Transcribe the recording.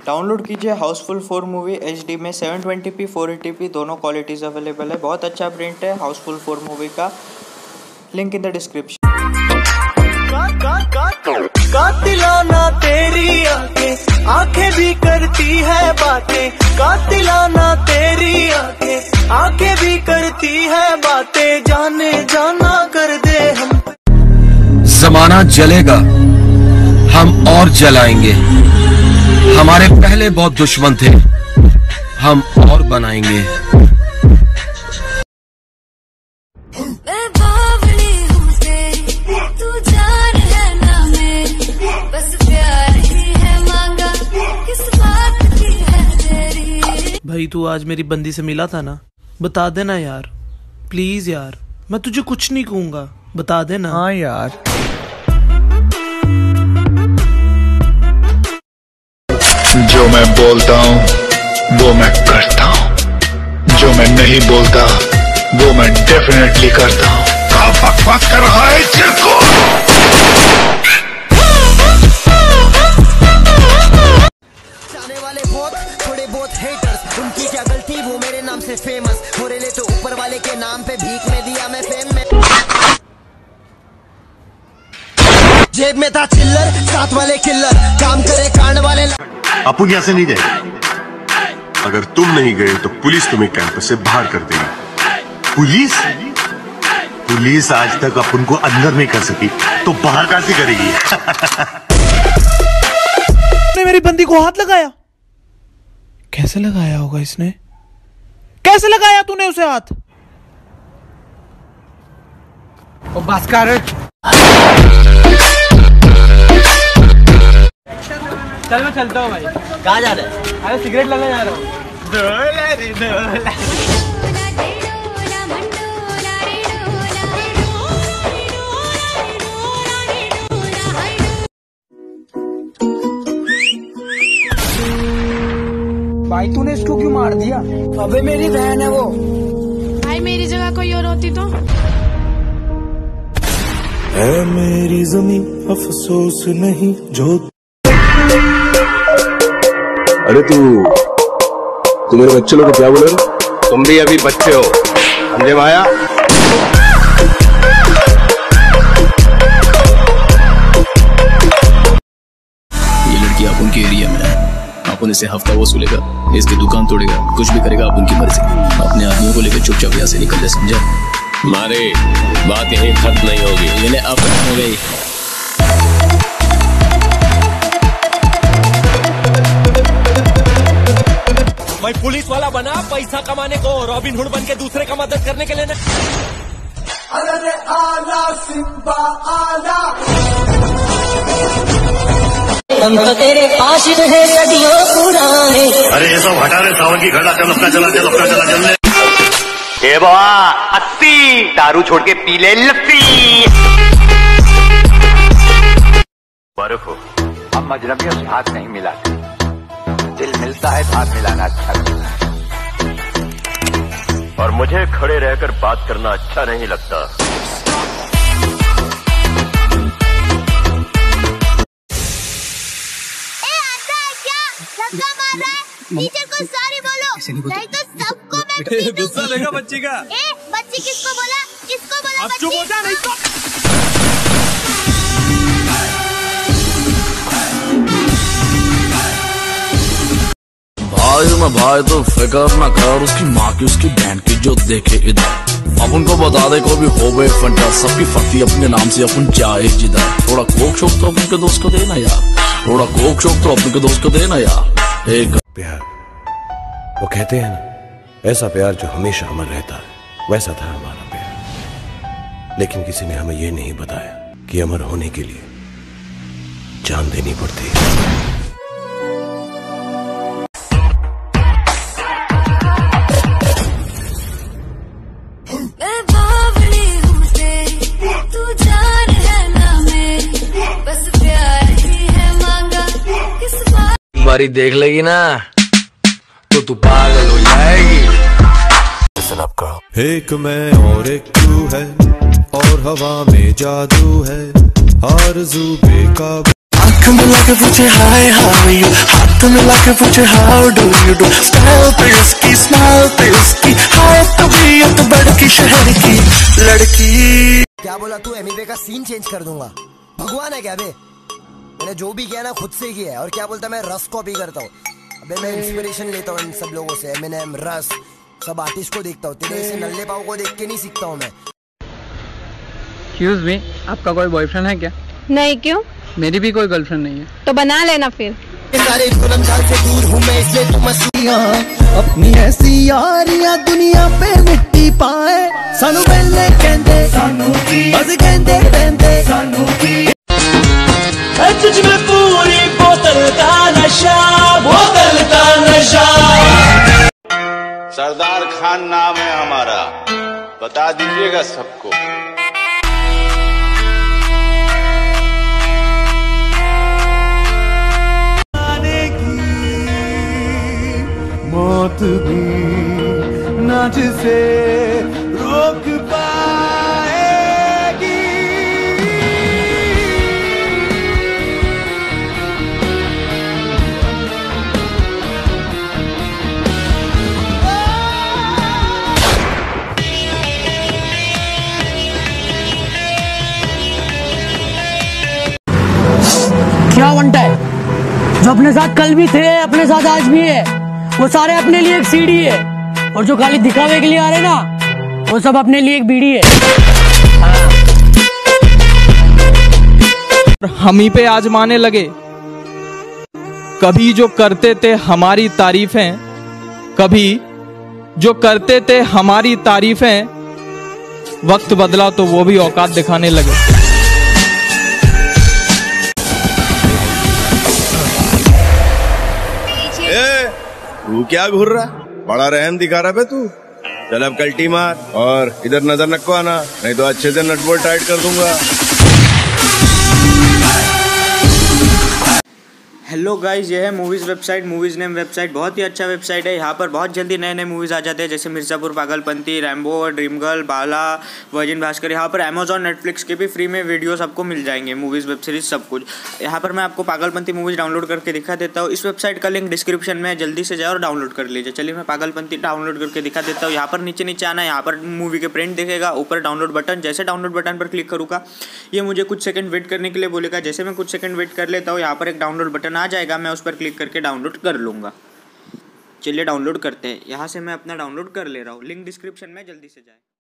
Download कीजिए Housefull 4 movie HD में 720p 480p दोनों क्वालिटीज़ अवेलेबल है। बहुत अच्छा प्रिंट है हाउसफुल 4 मूवी का, लिंक इन द डिस्क्रिप्शन। कातिलाना तेरी आंखें भी करती है बातें, कातिलाना तेरी आंखें भी करती है बातें, जाने जाना कर दे हम। जमाना जलेगा, हम और जलाएंगे। हमारे पहले बहुत दुश्मन थे, हम और बनाएंगे। भाई तू आज मेरी बंदी से मिला था ना, बता देना यार प्लीज यार, मैं तुझे कुछ नहीं कहूंगा, बता देना। हाँ यार। जो मैं बोलता हूँ वो मैं करता हूँ, जो मैं नहीं बोलता वो मैं डेफिनेटली करता हूँ। क्या बकवास कर रहा है चिरको? जाने वाले बहुत थोड़े बहुत हेटर्स, उनकी क्या गलती वो मेरे नाम से फेमस हो रहे, तो ऊपर वाले के नाम पे भीख में दिया मैं फेम में। जेब में था चिल्लर, साथ वाले किल्लर, काम करे कांड वाले। अपन यहाँ से नहीं जाएगी। अगर तुम नहीं गए तो पुलिस तुम्हें कैंपस से बाहर कर देगी। पुलिस? पुलिस आज तक अपन को अंदर नहीं कर सकी, तो बाहर कैसे करेगी? ने मेरी बंदी को हाथ लगाया, कैसे लगाया होगा इसने? कैसे लगाया तूने उसे हाथ? ओ बस कर। चल मैं चलता हूँ भाई। कहाँ जा रहे हैं? अरे सिगरेट लगाने जा रहा हूँ। भाई तूने इसको क्यों मार दिया? अबे मेरी बहन है वो। भाई मेरी जगह कोई और होती तो? है मेरी ज़मीं अफसोस नहीं जो। अरे तू मेरे बच्चे लोग को क्या बोल रहे? तुम भी अभी बच्चे हो, समझे माया? ये लड़की अपन के एरिया में है, अपन इसे हफ्ता वसूलेगा, इसकी दुकान तोड़ेगा, कुछ भी करेगा अपन की मर्जी। अपने आदमियों को लेकर चुपचाप यहाँ से निकल जाए, समझा? मारे बात यही खत्म नहीं होगी, इन्हें अब हो गई। मैं पुलिस वाला बना पैसा कमाने को, रॉबिन हुड बन के दूसरे का मदद करने के लिए न। अरे आला सिंबा आला, हम तो तेरे आशिक है सदियों पुराने। अरे ये सब हटा रहे, सावन की घड़ा चल, अपना चला चल, अपना चला चल। ए बाबा 80 दारू छोड़ के पी ले लस्सी। बर्फ हो, हम अजनबियों से हाथ नहीं मिलाते, दिल मिलता है तो हाथ मिलाना अच्छा लगता है। और मुझे खड़े रहकर बात करना अच्छा नहीं लगता। टीचर को सॉरी बोलो, नहीं तो सबको मैं पीटूंगी। गुस्सा देगा बच्ची का। बच्ची किसको बोला? किसको बोला? अब चुप हो जा, नहीं तो। भाई मैं भाई तो फिकर ना कर, उसकी माँ की उसकी बहन की जो देखे इधर। अब उनको बता दे को भी हो गए फंटा, सबकी फती अपने नाम से अपन जाए जिधर। थोड़ा कोक शोक तो अपने के दोस्त को देना यार, थोड़ा कोक शोक तो अपने के दोस्त को देना यार। एक प्यार, वो कहते हैं ना, ऐसा प्यार जो हमेशा अमर रहता है, वैसा था हमारा प्यार। लेकिन किसी ने हमें ये नहीं बताया कि अमर होने के लिए जान देनी पड़ती है। बारी देख लेगी ना तो तू पागल हो जाएगी। एक मैं और एक तू है, और हवा में जादू है, आरज़ू बेकाबू। आँख मिला के पूछे हाय हाउ यू, हाथ मिला के पूछे how do you do. Style पे उसकी, स्माइल पे उसकी, हाय तबीयत बड़की शहर की लड़की। क्या बोला तू? एमिवे का सीन चेंज कर दूंगा? भगवान है क्या बे? मैंने जो भी किया ना खुद से किया है। और क्या बोलता मैं रस कॉपी करता हूँ? अबे मैं इंस्पिरेशन लेता हूँ इन सब लोगों से, एमिनेम, रस, सब आर्टिस्ट को देखता हूँ। तेरे ऐसे नल्ले पाव को देख के नहीं सीखता हूँ मैं। एक्सक्यूज मी, आपका कोई बॉयफ्रेंड है क्या? नहीं, क्यों? मेरी भी कोई गर्लफ्रेंड नहीं है। तो बना लेना फिर। सारे जुल्म जाल से दूर हूँ मैं, इसलिए तुम मसीहा। अपनी ऐसी यारियां दुनिया पे मिट्टी पाए, सानू पहले कहंदे बस कहंदे रहंदे सानू की। तुझ में पूरी बोतल का नशा, बोतल का नशा। सरदार खान नाम है हमारा, बता दीजिएगा सबको। मौत भी नाच से रोक पाएगी। क्या बनता है? जो अपने साथ कल भी थे, अपने साथ आज भी है, वो सारे अपने लिए एक सीढ़ी है। और जो खाली दिखावे के लिए आ रहे ना, वो सब अपने लिए एक बीड़ी है। हम ही पे आजमाने लगे। कभी जो करते थे हमारी तारीफें, कभी जो करते थे हमारी तारीफें, वक्त बदला तो वो भी औकात दिखाने लगे। तू क्या घूर रहा? बड़ा रहम दिखा रहा बे तू। चल अब कल्टी मार और इधर नजर नको आना, नहीं तो अच्छे से नट बोल्ट टाइट कर दूंगा। हेलो गाइस, ये है movies website, movies name website. बहुत ही अच्छा वेबसाइट है। यहाँ पर बहुत जल्दी नए नए मूवीज़ आ जाते हैं, जैसे मिर्ज़ापुर, पागलपंती, रैम्बो, ड्रीम गर्ल, बाला, वर्जिन भास्कर। यहाँ पर अमेजॉन, नेटफ्लिक्स के भी फ्री में वीडियोस आपको मिल जाएंगे, मूवीज़, वेब सीरीज, सब कुछ। यहाँ पर मैं आपको पागलपंती मूवीज़ डाउनलोड करके दिखा देता हूँ। इस वेबसाइट का लिंक डिस्क्रिप्शन में, जल्दी से जाए और डाउनलोड कर लीजिए। चलिए मैं पागलपंती डाउनलोड करके दिखा देता हूँ। यहाँ पर नीचे आना है, यहाँ पर मूवी के प्रिंट दिखेगा, ऊपर डाउनलोड बटन। जैसे डाउनलोड बटन पर क्लिक करूँगा, ये मुझे कुछ सेकंड वेट करने के लिए बोलेगा। जैसे मैं कुछ सेकंड वेट कर लेता हूँ, यहाँ पर एक डाउनलोड बटन आ जाएगा, मैं उस पर क्लिक करके डाउनलोड कर लूँगा। चलिए डाउनलोड करते हैं। यहाँ से मैं अपना डाउनलोड कर ले रहा हूँ। लिंक डिस्क्रिप्शन में, जल्दी से जाए।